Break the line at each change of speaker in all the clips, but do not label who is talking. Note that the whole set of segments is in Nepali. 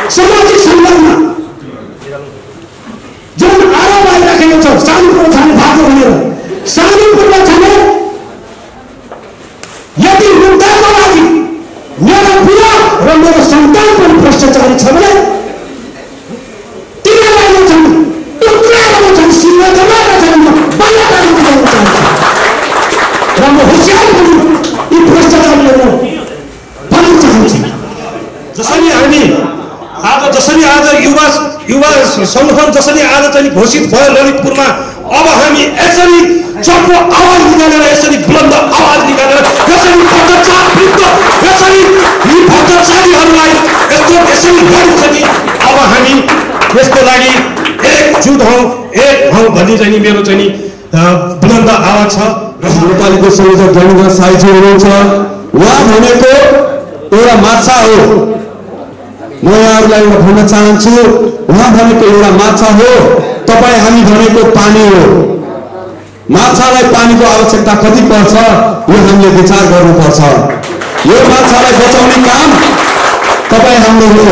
सामाजिक सञ्जालमा जुन आरोप आइराखेको छ सानुपुरमा छाने भाग्यो भनेर सानुपुरमा छाने यदि मुद्दाको लागि मेरो बुवा र मेरो सन्तान पनि भ्रष्टाचारी छ भने तिनीहरूलाई म छन् टुक्राएर म छन् सिङ्गो दबाएर छन् बल्लकारी बुझाउन चाहन्छु र म होसियार पनि यी भ्रष्टाचारीहरू भन्न चाहन्छु।
जसरी आज युवा संगठन जसरी आज चाहिँ घोषित भयो ललितपुरमा, अब हामी यसरी चप्पो आवाज निकालेर यसरी बुलन्द आवाज निकालेर यसरी भ्रष्टाचार विरुद्ध यसरी यी भ्रष्टाचारीहरूलाई यसरी लड्छ कि अब हामी यसको लागि एकजुट हौँ भन्ने चाहिँ मेरो चाहिँ बुलन्द आवाज छ।
र नेपालीको संयोजक जमिन्द्र साईजी हुनुहुन्छ। उहाँ भनेको एउटा माछा हो। म यहाँहरूलाई एउटा भन्न चाहन्छु, उहाँ भनेको एउटा माछा हो, तपाईँ हामी भनेको पानी हो। माछालाई पानीको आवश्यकता कति पर्छ यो हामीले विचार गर्नुपर्छ। यो माछालाई बचाउने काम तपाईँ हाम्रो हो।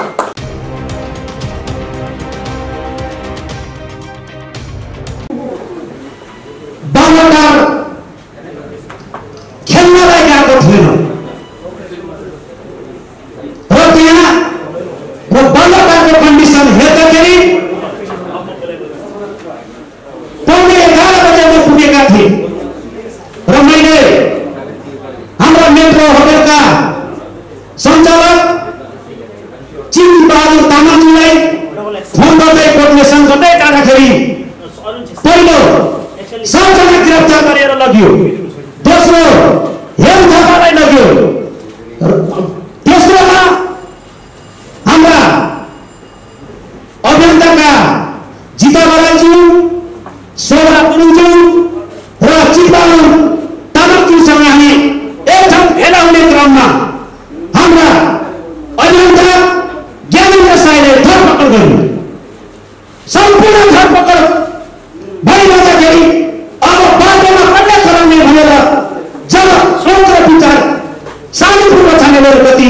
खेल्नलाई गएको थिएन र त्यहाँ र बल्लकारको कन्डिसन हेर्दाखेरि 11:30 बजेमा पुगेका थिए र मैले हाम्रा मेट्रो होटलका सञ्चालक चिनी बहादुर तामाङलाई फोन गर्दै कोर्डिनेसन गर्दै जाँदाखेरि पहिलो 7 जना गिरफ्तार गरेर लग्यो, दोस्रो हेम थापालाई लग्यो, तेस्रोमा हाम्रा अभियन्ताका जिता बराइज्यू, शोभा गुरुङज्यू र चितबाहुन तामाङज्यूसँग हामी एक ठाउँ भेला हुने क्रममा हाम्रा अभियन्ता ज्ञानेन्द्र साईले धरपकड गर्यो। सम्पूर्ण धरपकड भइरहँदाखेरि अब बाटोमा अन्य चलाउने भनेर जब सोच र विचार सानुपुरमा छानेर कति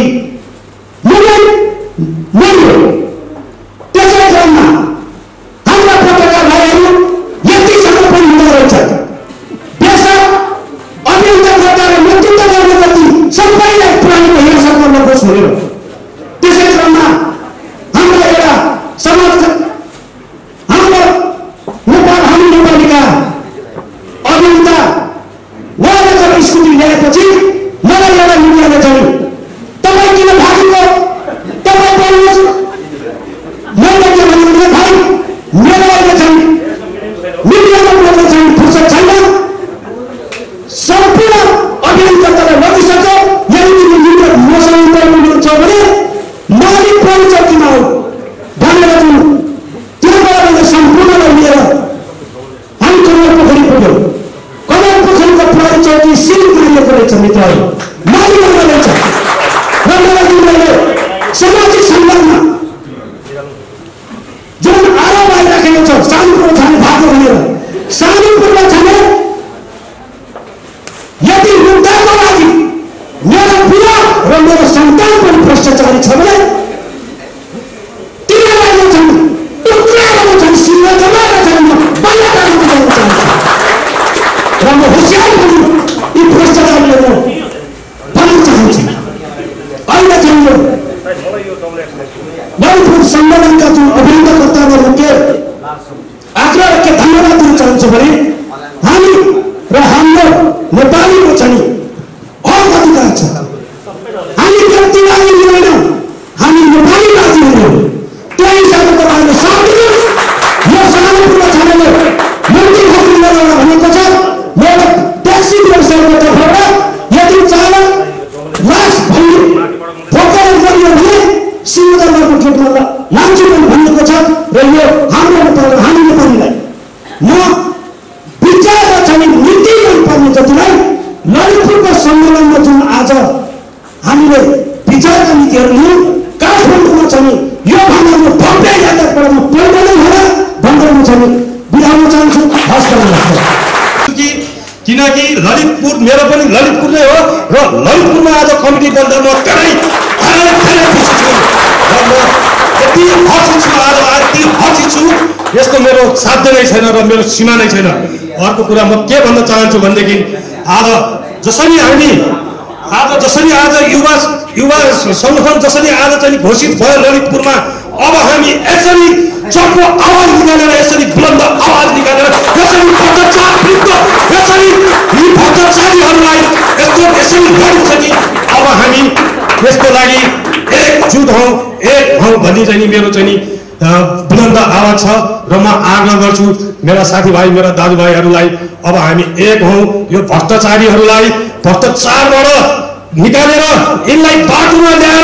मर्यो, त्यसै क्रममा हाम्रा पत्रकार भाइहरू यतिसम्म पनि हुँदो रहेछ। देशक अभियन्ता गर्दा र नेतृत्व गर्ने गति सबैलाई पुरानो हिरासतमा नगोस् भनेर त्यसै क्रममा हाम्रो एउटा समाज हाम्रो हामी नेपालीका अभियन्ता उहाँले जब स्कुटी ल्याएपछि मलाई एउटा मिडियाले चाहिँ तपाईँ किन भागेको, तपाईँ बोल्नुहोस्। मैले के भन्नु भाइ, मेरो अहिले चाहिँ मिडियामा बोल्न चाहिँ फुर्सद छैन। सम्पूर्ण अभियन्तालाई लगिसक्यो। यदि तिमीले मसँग इन्टरभ्यू लिन्छ भने मालिक परिचय किन हो भनेर चाहिँ त्योबाट सम्पूर्णलाई लिएर हामी कमल पोखरी पुग्यौँ। कमल पोखरीको प्रहरी चौकी सिल गरिएको रहेछ मित्रहरू, मालिकमा रहेछ। र मैले सामाजिक सञ्जालमा जुन आरोप आइराखेको छ सानुपुरमा छाने भाग्यो भनेर सानुपुरमा छाने यदि मुद्दाको लागि मेरो बुवा र मेरो सन्तान पनि भ्रष्टाचारी छ भने तिनीहरूलाई म छन् टुक्राएर म छन् सिङ्गो दबाएर छन् बल्लकारी बुझाउन चाहन्छु र म होसियार पनि यी भ्रष्टाचारीहरू भन्न चाहन्छु। अहिले चाहिँ ललितपुर सम्मेलनका जुन अभियन्ताकर्ताहरू के आग्रह के धन्यवाद दिन चाहन्छु भने हामी र हाम्रो नेपालीको चाहिँ हक अधिकार छ। हामी व्यक्तिवादी होइनौँ, हामी नेपालीवादी होइनौँ। त्यही हिसाबले तपाईँहरूले साथ दिनुहोस्। यो सानुपुरमा छानेले मुक्ति खोज्नु भनेको छ। मेरो ट्याक्सी व्यवसायको तर्फबाट यदि चालक लास ठोकेर गरियो भने सिंहदरबारको गेटमा लान्छु पनि भनिएको छ। र यो हाम्रो हामी नेपालीलाई म विचार र चाहिँ नीति मनपर्ने जतिलाई ललितपुरको सम्मेलनमा जुन आज हामीले विचारका नीतिहरू लियौँ, काठमाडौँमा चाहिँ यो भन्दा भव्य यात्राबाट म पहिलो नै होला भनेर म चाहिँ बिराउन चाहन्छु। हस्
किनकि ललितपुर मेरो पनि ललितपुर नै हो र ललितपुरमा आज कमिटी बन्दा म खुसी छु र म छु यसको मेरो साध्य नै छैन र मेरो सीमा नै छैन। अर्को कुरा म के भन्न चाहन्छु भनेदेखि आज जसरी आज युवा संगठन जसरी आज चाहिँ घोषित भयो ललितपुरमा, अब हामी यसरी चर्को आवाज निकालेर यसरी बुलन्द आवाज निकालेर यसरी भ्रष्टाचार विरुद्ध यसरी यी भ्रष्टाचारीहरूलाई यसरी लडिन्छ कि अब हामी यसको लागि एकजुट हौँ, एक हौँ भन्ने चाहिँ मेरो चाहिँ बुलन्द आवाज छ। र म आग्रह गर्छु मेरा साथीभाइ मेरा दाजुभाइहरूलाई, अब हामी एक हौँ, यो भ्रष्टाचारीहरूलाई भ्रष्टाचारबाट निकालेर यिनलाई बाटोमा ल्याएर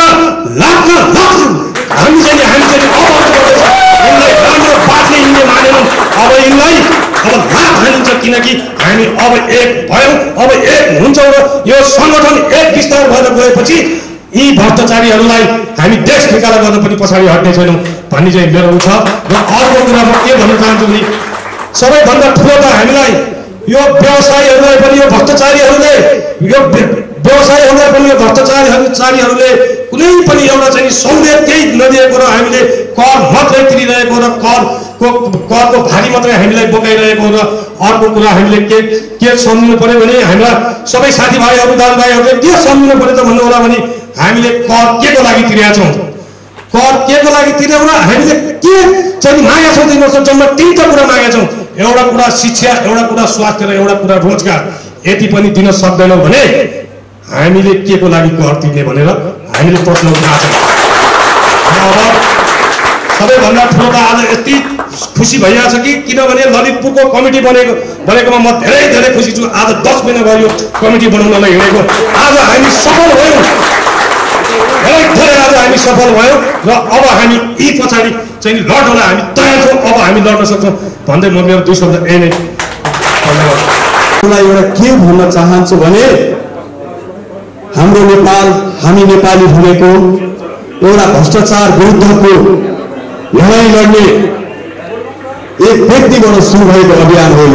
हामी चाहिँ अब यिनलाई राम्रो बाटले यिनले मानेनन्, अब यिनलाई अब लाभ हानिन्छ किनकि हामी अब एक भयौँ, अब एक हुन्छौँ र यो सङ्गठन एक विस्तार भएर गएपछि यी भ्रष्टाचारीहरूलाई हामी देश निकाला गर्न पनि पछाडि हट्ने छैनौँ भन्ने चाहिँ मेरो छ। र अर्को कुरा म के भन्न चाहन्छु भने सबैभन्दा ठुलो त हामीलाई यो व्यवसायीहरूलाई पनि यो भ्रष्टाचारीहरूले भ्रष्टाचारीहरूले कुनै पनि एउटा चाहिँ सहुलियत केही नदिएको र हामीले कर मात्रै तिरिरहेको र करको भारी मात्रै हामीलाई बोकाइरहेको र अर्को कुरा हामीले के सम्झिनु पर्यो भने हाम्रा सबै साथीभाइहरू दाजुभाइहरूले के सम्झिनु पर्यो त भन्नु होला भने हामीले कर के को लागि तिरेका छौँ, कर के को लागि तिरेर हामीले के चाहिँ मागेका छौँ 3 वर्ष जम्मा 3टा कुरा मागेका छौँ। एउटा कुरा शिक्षा, एउटा कुरा स्वास्थ्य र एउटा कुरा रोजगार। यति पनि दिन सक्दैनौँ भने हामीले के को लागि कर तिर्ने भनेर हामीले प्रश्न उठाएको छ। अब सबैभन्दा ठुलो त आज यति खुसी भइरहेको छ कि किनभने ललितपुरको कमिटी बनेकोमा म धेरै खुसी छु। आज 10 महिना भयो कमिटी बनाउनलाई हिँडेको, आज हामी सफल भयौँ, धेरै आज हामी सफल भयौँ र अब हामी यी पछाडि चाहिँ लड्न हामी तयार छौँ, अब हामी लड्न सक्छौँ भन्दै म मेरो 2 शब्द यही नै
एउटा के भन्न चाहन्छु भने हाम्रो नेपाल, हामी नेपाली भनेको एउटा भ्रष्टाचार विरुद्धको लडाइँ लड्ने एक व्यक्तिबाट सुरु भएको अभियान हो।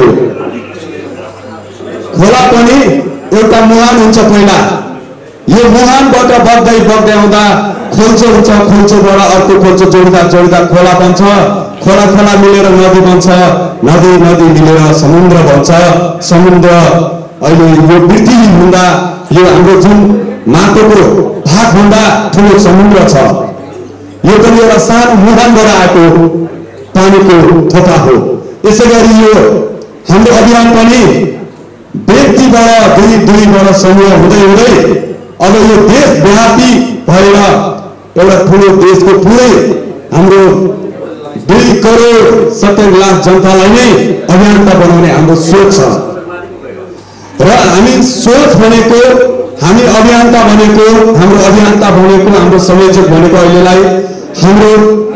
खोला पनि एउटा मुहान हुन्छ पहिला, यो मुहानबाट बग्दै आउँदा खोल्चो हुन्छ, खोल्चोबाट अर्को खोल्चो जोडिँदा खोला बन्छ, खोला मिलेर नदी बन्छ, नदी मिलेर समुद्र बन्छ, समुद्र अहिले यो पृथ्वी भन्दा यो हाम्रो जुन माटोको भागभन्दा ठुलो समुद्र छ, यो पनि एउटा सानो मुहानबाट आएको पानीको थोपा हो। यसै गरी यो हाम्रो अभियान पनि व्यक्तिबाट दुईबाट समूह हुँदै अब यो देशव्यापी भएर एउटा ठुलो देशको पुरै हाम्रो 2 करोड 70 लाख जनतालाई नै अभियन्ता बनाउने हाम्रो सोच छ। र हामी सोच भनेको, हामी अभियन्ता भनेको, हाम्रो अभियन्ता भनेको, हाम्रो संयोजक भनेको अहिलेलाई हाम्रो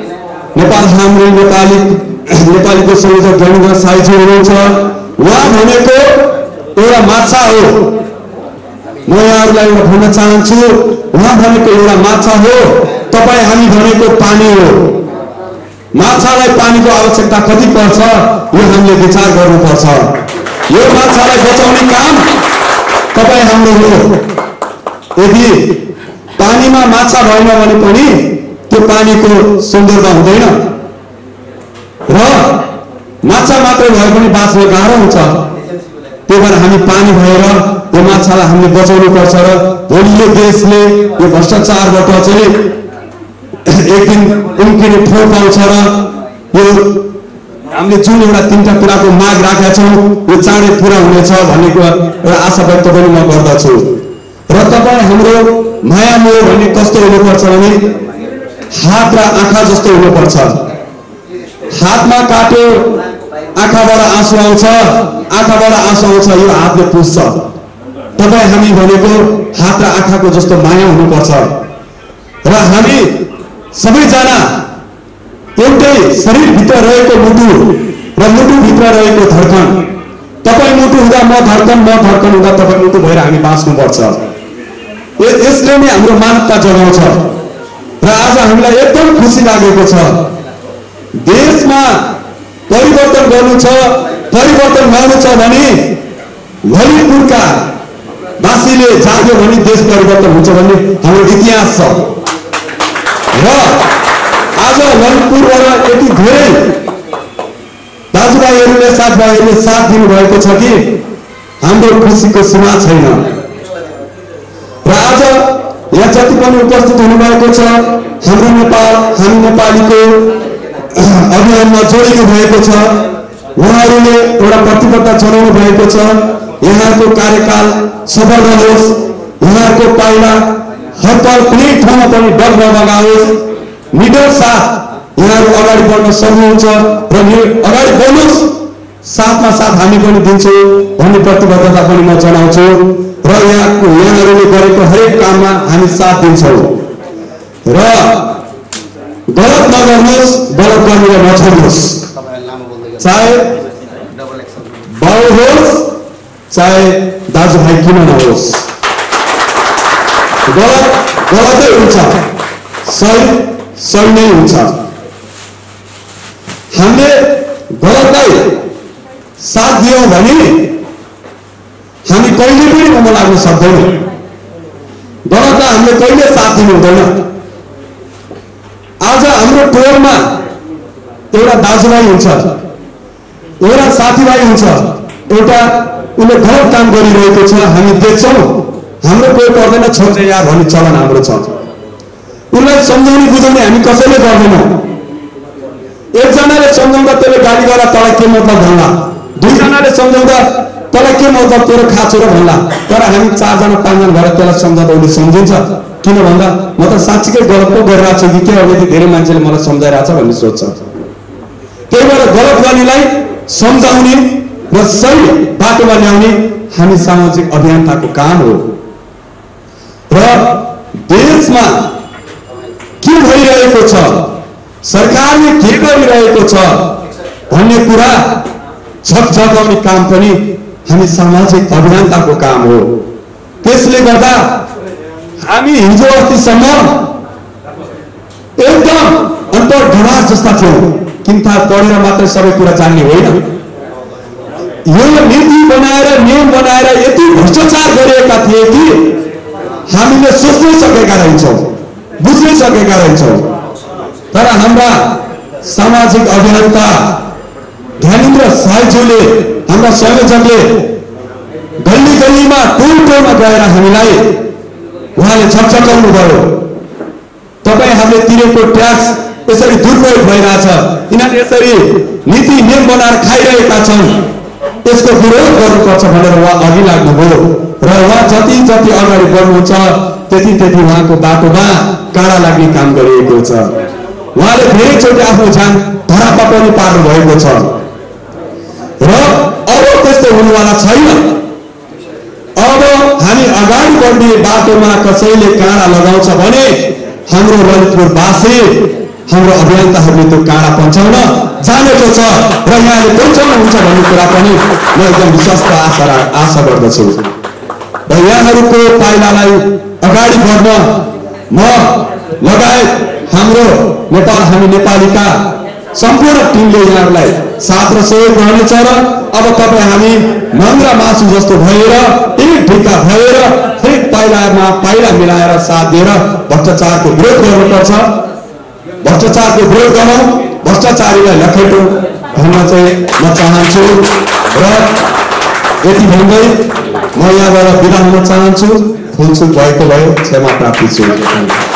नेपालीको संयोजक ज्ञानेन्द्र साईजी हुनुहुन्छ। उहाँ भनेको एउटा माछा हो। म यहाँहरूलाई एउटा भन्न चाहन्छु, उहाँ भनेको एउटा माछा हो, तपाईँ हामी भनेको पानी हो। माछालाई पानीको आवश्यकता कति पर्छ यो हामीले विचार गर्नुपर्छ। यो माछालाई बचाउने काम तपाईँ हाम्रो हो। यदि पानीमा माछा भएन भने पनि त्यो पानीको सौन्दर्य हुँदैन र माछा मात्रै भए पनि बाँच्न गाह्रो हुन्छ। त्यही भएर हामी पानी भएर यो माछालाई हामीले बचाउनु पर्छ र भोलि यो देशले यो भ्रष्टाचारबाट चाहिँ एक दिन उम्किने ठोर पाउँछ र यो हामीले जुन एउटा 3टा कुराको माग राखेका छौँ यो चाँडै पुरा हुनेछ भन्ने एउटा आशा व्यक्त पनि म गर्दछु। र तपाईँ हाम्रो माया मोह भन्ने कस्तो हुनुपर्छ भने हात र आँखा जस्तो हुनुपर्छ। हातमा काट्यो आँखाबाट आँसु आउँछ, आँखाबाट आँसु आउँछ, यो हातले पुस्छ। तपाईँ हामी भनेको हात र आँखाको जस्तो माया हुनुपर्छ र हामी सबैजना एउटै शरीरभित्र रहेको मुटु र मुटुभित्र रहेको धड्कन। तपाईँ मुटु हुँदा म धड्कन हुँदा तपाईँ मुटु भएर हामी बाँच्नुपर्छ। यसले नै हाम्रो मानवता जगाउँछ र आज हामीलाई एकदम खुसी लागेको छ। देशमा परिवर्तन गर्नु छ, परिवर्तन गर्नु छ भने ललितपुरका वासीले जाग्यो भने देश परिवर्तन हुन्छ भन्ने हाम्रो इतिहास छ। र आज ललितपुरबाट यति धेरै दाजुभाइहरूले साथीभाइहरूले साथ दिनुभएको छ कि हाम्रो खुसीको सीमा छैन। र आज यहाँ जति पनि उपस्थित हुनुभएको छ हाम्रो नेपाल हामी नेपालीको अभियानमा जोडिनु भएको छ। उहाँहरूले एउटा प्रतिबद्धता जनाउनु भएको छ। यहाँको कार्यकाल सफल रहोस्, यहाँको पाइला हर पल कुनै ठाउँमा पनि डर नलगाओस्, निडर साथ यहाँहरू अगाडि बढ्न सक्नुहुन्छ र अगाडि बढ्नुहोस्, साथमा साथ हामी पनि दिन्छौँ भन्ने प्रतिबद्धता पनि म जनाउँछु। र यहाँहरूले गरेको हरेक काममा हामी साथ दिन्छौँ र गलत नगर्नुहोस्, गलत गर्नेलाई नछोड्नुहोस्। चाहे बाउ होस् चाहे दाजुभाइ किन नहोस्, गलत गलतै हुन्छ, सही सही नै हुन्छ। हामीले गलतलाई साथ दियौँ भने हामी कहिले पनि ममा लाग्न सक्दैनौँ। गलतलाई हामीले कहिले साथ दिनु हुँदैन। आज हाम्रो टोलमा एउटा दाजुभाइ हुन्छ, एउटा साथीभाइ हुन्छ, एउटा उसले गलत काम गरिरहेको छ, हामी देख्छौँ, हाम्रो कोही पर्दैन, छोड्छ यार भन्ने चलन हाम्रो छ। उसलाई सम्झाउने बुझाउने हामी कसैले गर्दैनौँ। एकजनाले सम्झाउँदा त्यसले गाली गर्दा तँलाई के मतलब भन्ला, दुईजनाले सम्झाउँदा तँलाई के मतलब तेरो खाँचो र भन्ला। तर हामी 4 जना 5 जना भएर त्यसलाई सम्झाउँदा उसले सम्झिन्छ। किन भन्दा म त साँच्चीकै गलत पो गरिरहेको छु कि के हो, यति धेरै मान्छेले मलाई सम्झाइरहेछ भन्ने सोच्छ। त्यही भएर गलत गर्नेलाई सम्झाउने र सही बाटोमा ल्याउने हामी सामाजिक अभियन्ताको काम हो। र देशमा के भइरहेको छ, सरकारले के गरिरहेको छ भन्ने कुरा झकझकाउने काम पनि हामी सामाजिक अभियन्ताको काम हो। त्यसले गर्दा हामी हिजो अस्तिसम्म एकदम अन्तर्घमार जस्ता थियौँ, किन थाहा पढेर मात्रै सबै कुरा जान्ने होइन। यो नीति बनाएर नियम बनाएर यति भ्रष्टाचार गरिएका थिए कि हामीले सोच्नै सकेका रहेछौँ, बुझ्नै सकेका रहेछौँ। तर हाम्रा सामाजिक अभियन्ता ज्ञानेन्द्र साईज्यूले, हाम्रा संयोजकले गल्ली गल्लीमा टोल टोलमा गएर हामीलाई उहाँले झकझकाउनु भयो। तपाईँहरूले तिरेको ट्याक्स यसरी दुरुपयोग भइरहेछ, यिनीहरूले यसरी नीति नियम बनाएर खाइरहेका छन्, यसको विरोध गर्नुपर्छ भनेर उहाँ अघि लाग्नुभयो। र उहाँ जति जति अगाडि बढ्नुहुन्छ त्यति त्यति उहाँको बाटोमा काँडा लाग्ने काम गरिएको छ। उहाँले धेरैचोटि आफ्नो ज्यान धरापा पनि पार्नु भएको छ र अब त्यस्तो हुनुवाला छैन। अब हामी अगाडि बढ्ने बाटोमा कसैले काँडा लगाउँछ भने हाम्रो ललितपुरवासी, हाम्रो अभियन्ताहरूले त्यो काँडा पन्छाउन जानेको छ र यहाँले पन्छाउनुहुन्छ भन्ने कुरा पनि म एकदम विश्वासको आशा गर्दछु। र यहाँहरूको पाइलालाई अगाडि बढ्न म लगायत हाम्रो नेपाल हामी नेपालीका सम्पूर्ण टिमले यहाँहरूलाई साथ र सहयोग रहनेछ। र अब तपाईँ हामी मङ्ग्रा मासु जस्तो भएर एक ढिक्का भएर फेरि पाइलामा पाइला मिलाएर साथ दिएर भ्रष्टाचारको विरोध गर्नुपर्छ। भ्रष्टाचारको विरोध गरौँ, भ्रष्टाचारीलाई लखेटौँ भन्न चाहिँ म चाहन्छु। र यति भन्दै म यहाँबाट बिदा हुन चाहन्छु। भुलचुक भएको भए क्षमा प्रार्थी छु।